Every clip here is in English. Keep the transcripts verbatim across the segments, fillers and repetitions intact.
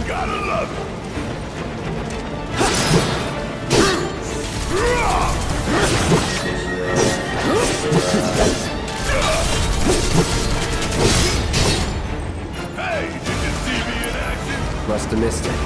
Gotta love it. Hey, did you see me in action? Must have missed it.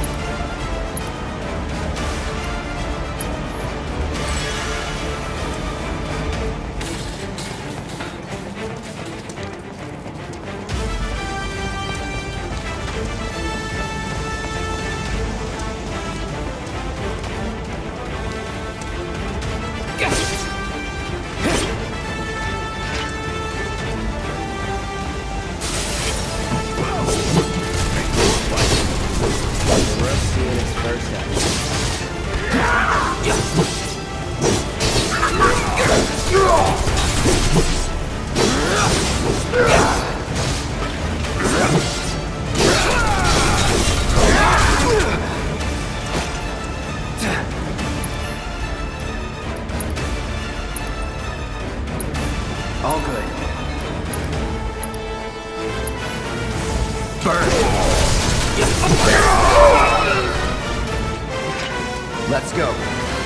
All good. Burn. Let's go.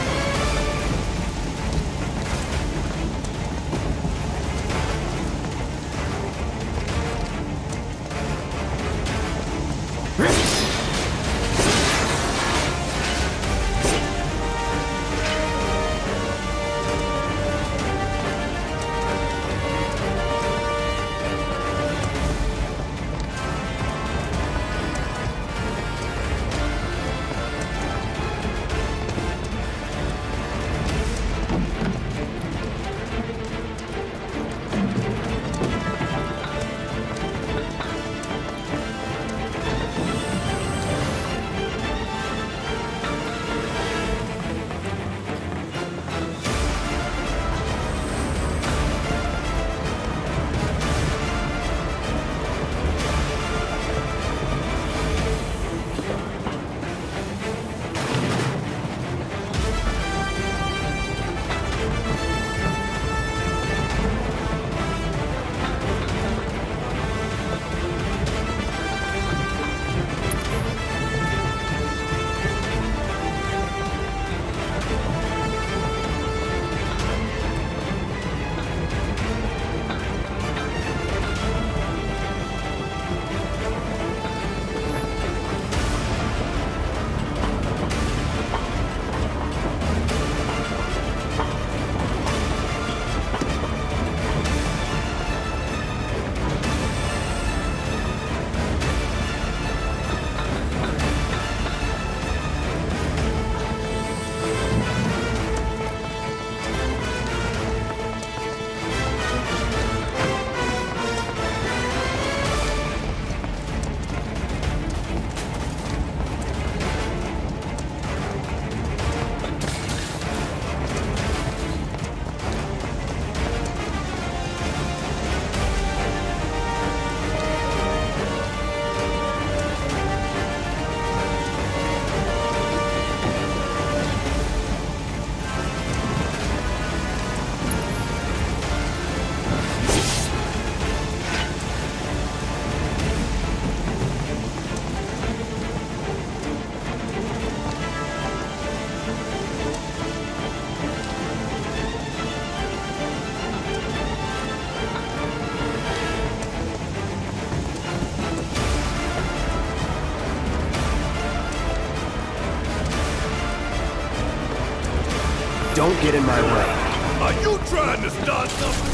Don't get in my way. Are you trying to start something?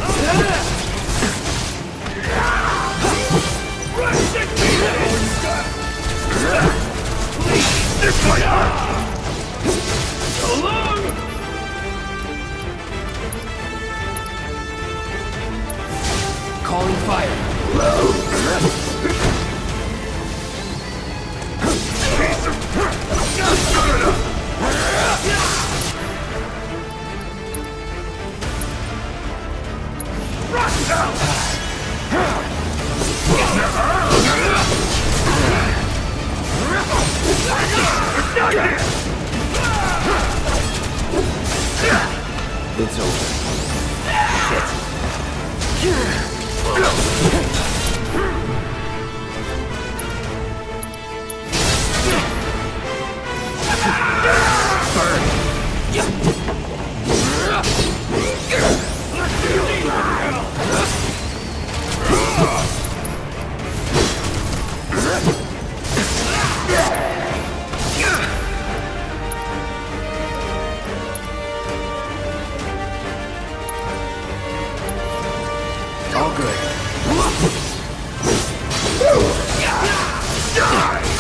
Rushing me! Please, this way! So long! Calling fire. Rush out!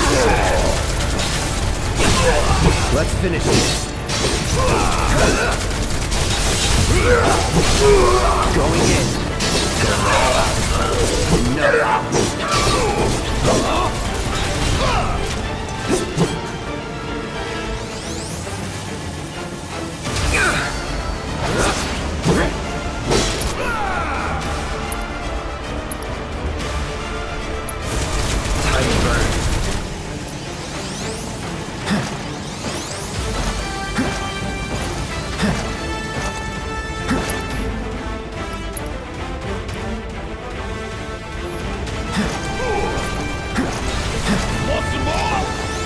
Let's finish this. Going in. No. Tiny bird. Want some more?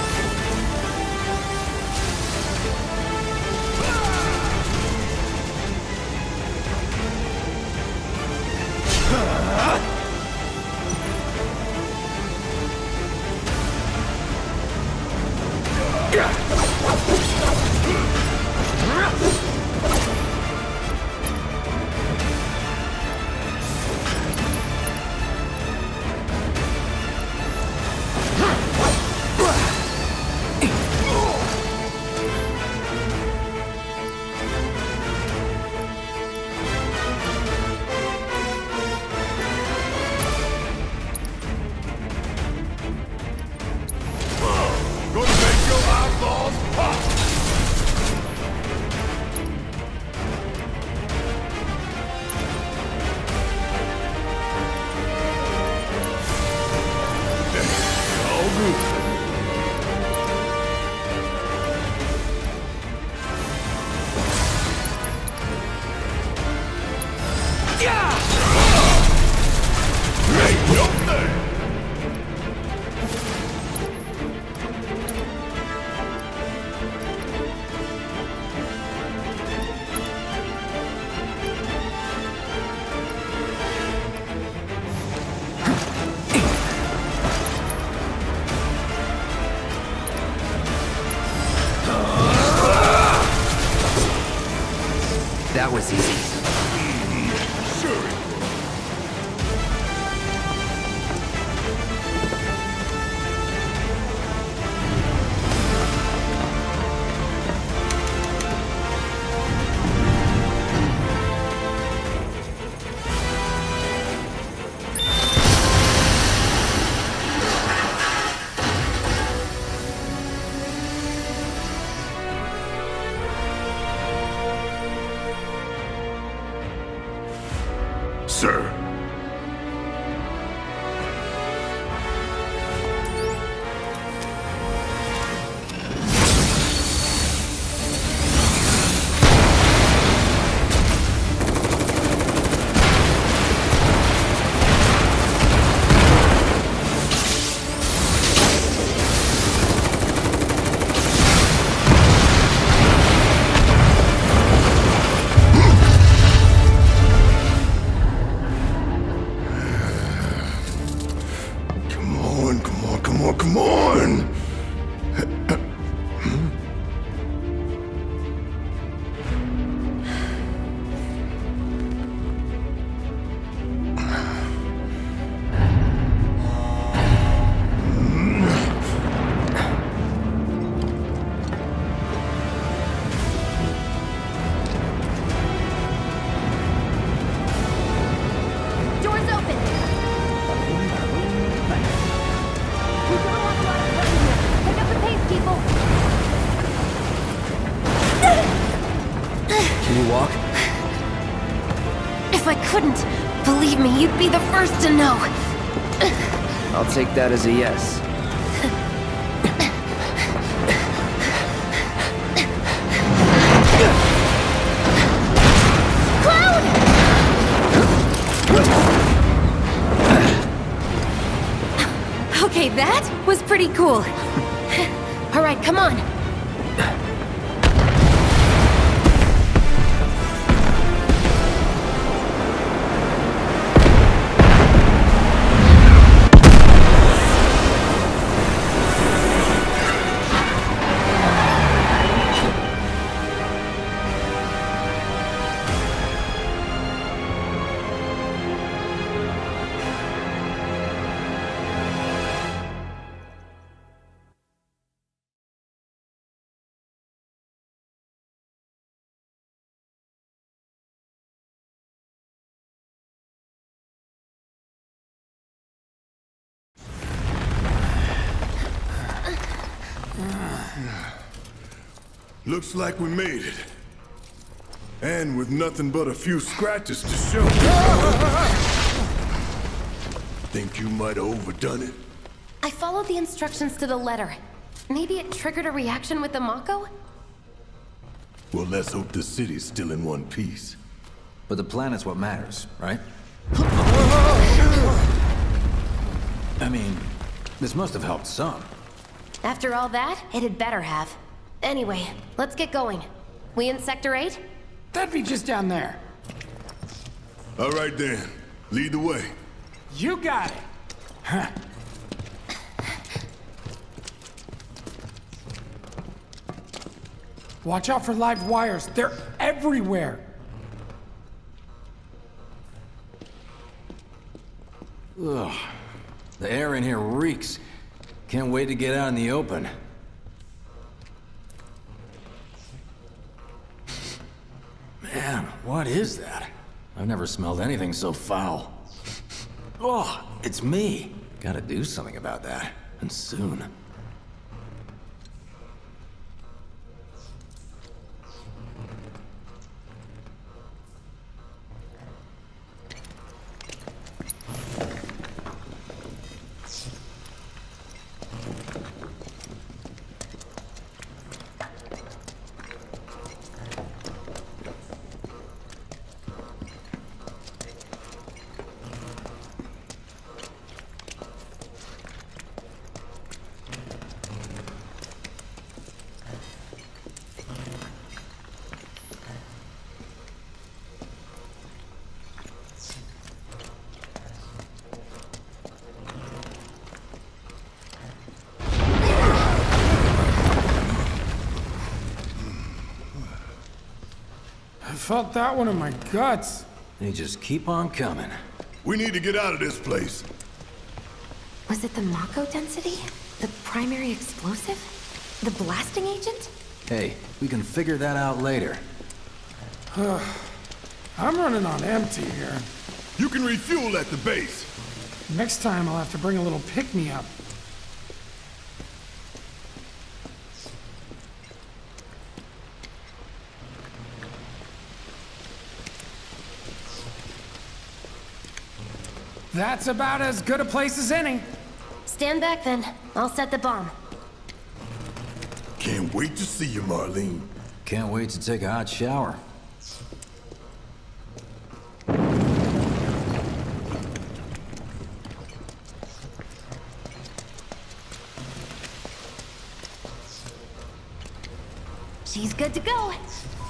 Gonna make your eyeballs pop! All good. Hey, up there! That was easy. Sure. Sir. Come on, come on, come on, come on! Doors open! We don't have a lot of time here. Pick up the pace, people! Can you walk? If I couldn't, believe me, you'd be the first to know. I'll take that as a yes. Okay, that was pretty cool. All right, come on. Looks like we made it. And with nothing but a few scratches to show. Think you might have overdone it? I followed the instructions to the letter. Maybe it triggered a reaction with the Mako? Well, let's hope the city's still in one piece. But the planet's what matters, right? I mean, this must have helped some. After all that, it had better have. Anyway, let's get going. We in Sector eight? That'd be just down there. All right then, lead the way. You got it. Huh. Watch out for live wires. They're everywhere. Ugh. The air in here reeks. Can't wait to get out in the open. Man, what is that? I've never smelled anything so foul. Oh, it's me. Gotta do something about that. And soon. I felt that one in my guts. They just keep on coming. We need to get out of this place. Was it the Mako density? The primary explosive? The blasting agent? Hey, we can figure that out later. I'm running on empty here. You can refuel at the base. Next time I'll have to bring a little pick-me-up. That's about as good a place as any. Stand back then. I'll set the bomb. Can't wait to see you, Marlene. Can't wait to take a hot shower. She's good to go.